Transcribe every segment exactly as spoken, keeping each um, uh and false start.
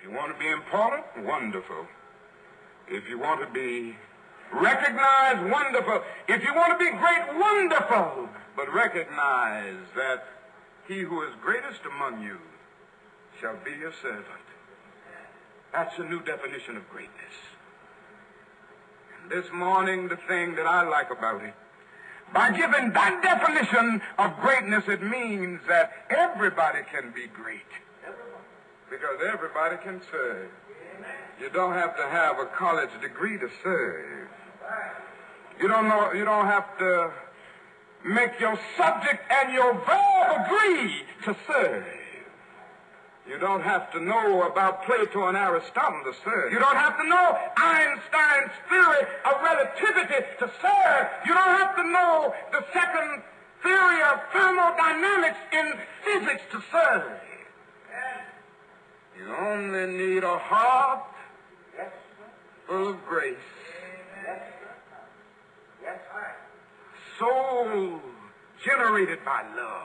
If you want to be important, wonderful. If you want to be recognized, wonderful. If you want to be great, wonderful. But recognize that he who is greatest among you shall be your servant. That's a new definition of greatness. And this morning, the thing that I like about it, by giving that definition of greatness, it means that everybody can be great. Because everybody can serve. You don't have to have a college degree to serve. You don't know, you don't have to make your subject and your verb agree to serve. You don't have to know about Plato and Aristotle to serve. You don't have to know Einstein's theory of relativity to serve. You don't have to know the second theory of thermodynamics in physics to serve. You only need a heart full of grace. Soul generated by love.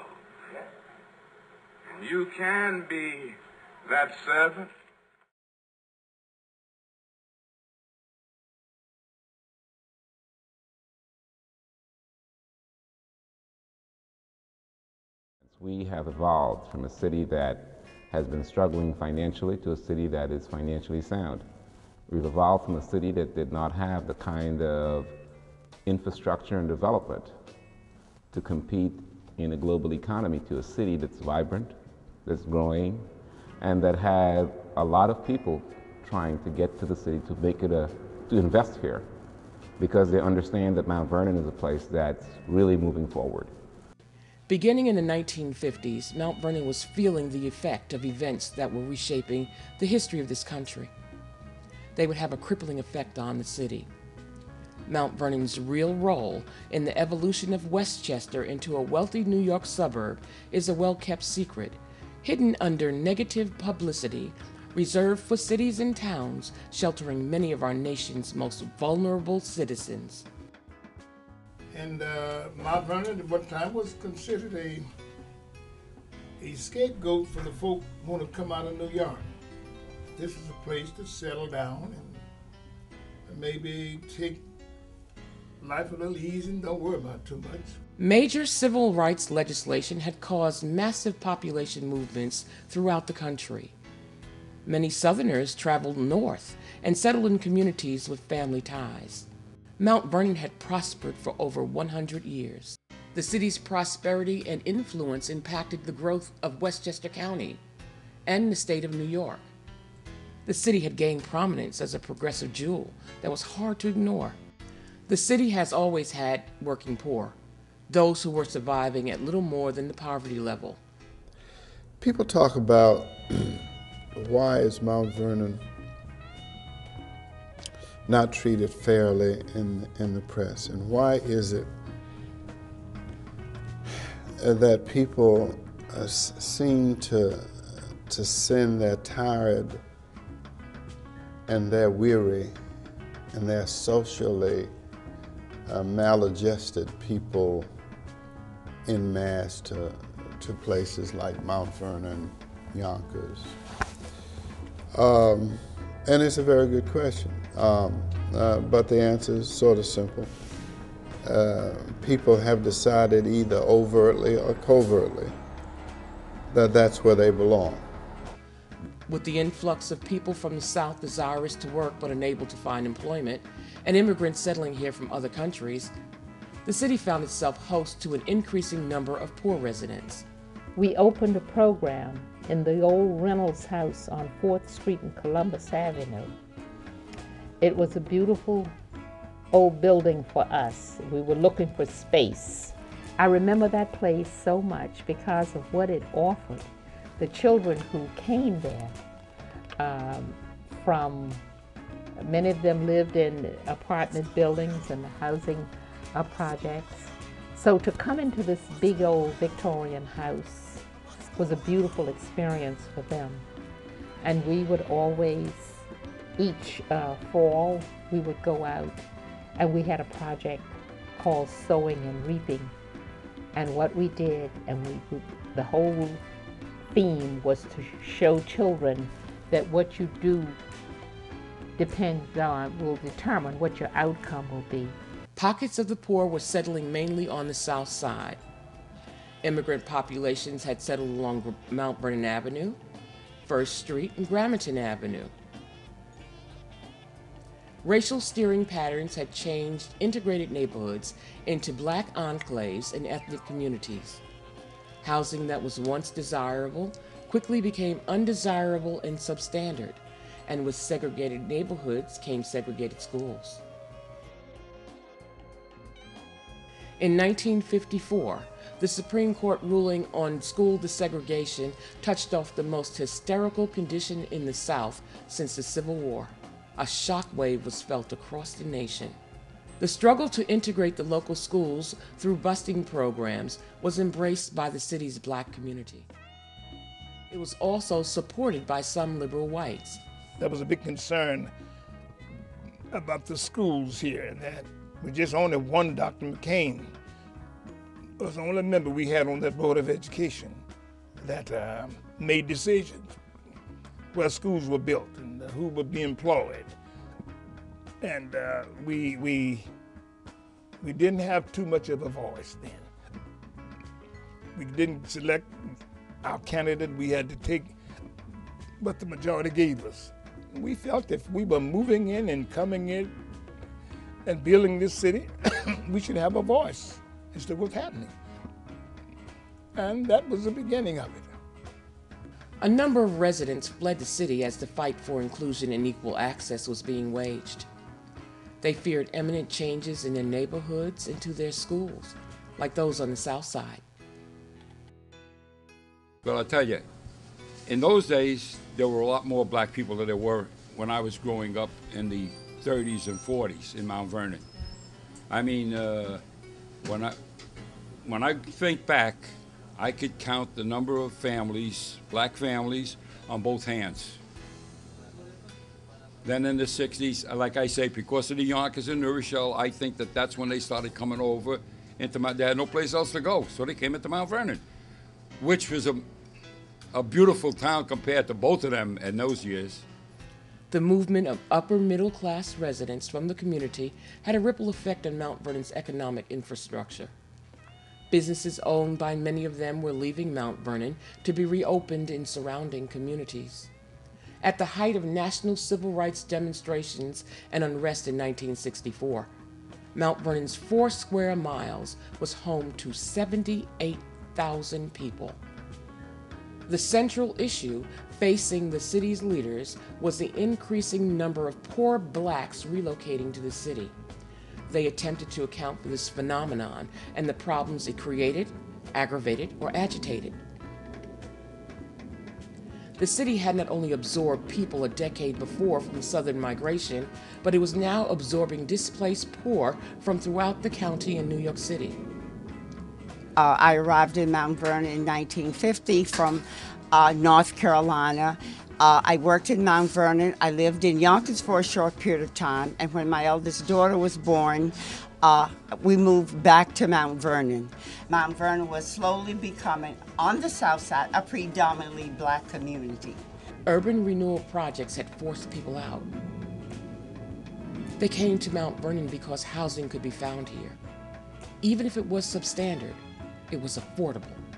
And you can be that servant. We have evolved from a city that has been struggling financially to a city that is financially sound. We've evolved from a city that did not have the kind of infrastructure and development to compete in a global economy to a city that's vibrant, that's growing, and that has a lot of people trying to get to the city to make it a, to invest here because they understand that Mount Vernon is a place that's really moving forward. Beginning in the nineteen fifties, Mount Vernon was feeling the effect of events that were reshaping the history of this country. They would have a crippling effect on the city. Mount Vernon's real role in the evolution of Westchester into a wealthy New York suburb is a well-kept secret, hidden under negative publicity, reserved for cities and towns sheltering many of our nation's most vulnerable citizens. And uh, Mount Vernon at one time was considered a, a scapegoat for the folk who want to come out of New York. This is a place to settle down and maybe take life a little easy and don't worry about too much. Major civil rights legislation had caused massive population movements throughout the country. Many Southerners traveled north and settled in communities with family ties. Mount Vernon had prospered for over one hundred years. The city's prosperity and influence impacted the growth of Westchester County and the state of New York. The city had gained prominence as a progressive jewel that was hard to ignore. The city has always had working poor, those who were surviving at little more than the poverty level. People talk about why is Mount Vernon not treated fairly in, in the press, and why is it that people uh, seem to, to send their tired and they're weary and they're socially uh, maladjusted people en masse to, to places like Mount Vernon, Yonkers. Um, and it's a very good question, um, uh, but the answer is sort of simple. Uh, people have decided either overtly or covertly that that's where they belong. With the influx of people from the South desirous to work but unable to find employment, and immigrants settling here from other countries, the city found itself host to an increasing number of poor residents. We opened a program in the old Reynolds house on fourth street and Columbus Avenue. It was a beautiful old building for us. We were looking for space. I remember that place so much because of what it offered. The children who came there um, from, many of them lived in apartment buildings and the housing uh, projects. So to come into this big old Victorian house was a beautiful experience for them. And we would always, each uh, fall, we would go out and we had a project called Sowing and Reaping. And what we did, and we, we the whole theme was to show children that what you do depends on, will determine what your outcome will be. Pockets of the poor were settling mainly on the south side. Immigrant populations had settled along Mount Vernon Avenue, First Street, and Gramerton Avenue. Racial steering patterns had changed integrated neighborhoods into black enclaves and ethnic communities. Housing that was once desirable quickly became undesirable and substandard, and with segregated neighborhoods came segregated schools. In nineteen fifty-four, the Supreme Court ruling on school desegregation touched off the most hysterical condition in the South since the Civil War. A shockwave was felt across the nation. The struggle to integrate the local schools through busing programs was embraced by the city's black community. It was also supported by some liberal whites. There was a big concern about the schools here, and that was just only one Doctor McCain was the only member we had on that Board of Education that uh, made decisions where schools were built and who would be employed. And uh, we, we, we didn't have too much of a voice then. We didn't select our candidate. We had to take what the majority gave us. We felt if we were moving in and coming in and building this city, we should have a voice as to what's happening. And that was the beginning of it. A number of residents fled the city as the fight for inclusion and equal access was being waged. They feared imminent changes in their neighborhoods and to their schools, like those on the south side. Well, I'll tell you, in those days, there were a lot more black people than there were when I was growing up in the thirties and forties in Mount Vernon. I mean, uh, when I when I think back, I could count the number of families, black families, on both hands. Then in the sixties, like I say, because of the Yonkers and New Rochelle, I think that that's when they started coming over into Mount. They had no place else to go, so they came into Mount Vernon, which was a, a beautiful town compared to both of them in those years. The movement of upper middle class residents from the community had a ripple effect on Mount Vernon's economic infrastructure. Businesses owned by many of them were leaving Mount Vernon to be reopened in surrounding communities. At the height of national civil rights demonstrations and unrest in nineteen sixty-four, Mount Vernon's four square miles was home to seventy-eight thousand people. The central issue facing the city's leaders was the increasing number of poor blacks relocating to the city. They attempted to account for this phenomenon and the problems it created, aggravated, or agitated. The city had not only absorbed people a decade before from southern migration, but it was now absorbing displaced poor from throughout the county in New York City. Uh, I arrived in Mount Vernon in nineteen fifty from uh, North Carolina. Uh, I worked in Mount Vernon. I lived in Yonkers for a short period of time, and when my eldest daughter was born, uh, we moved back to Mount Vernon. Mount Vernon was slowly becoming, on the south side, a predominantly black community. Urban renewal projects had forced people out. They came to Mount Vernon because housing could be found here. Even if it was substandard, it was affordable.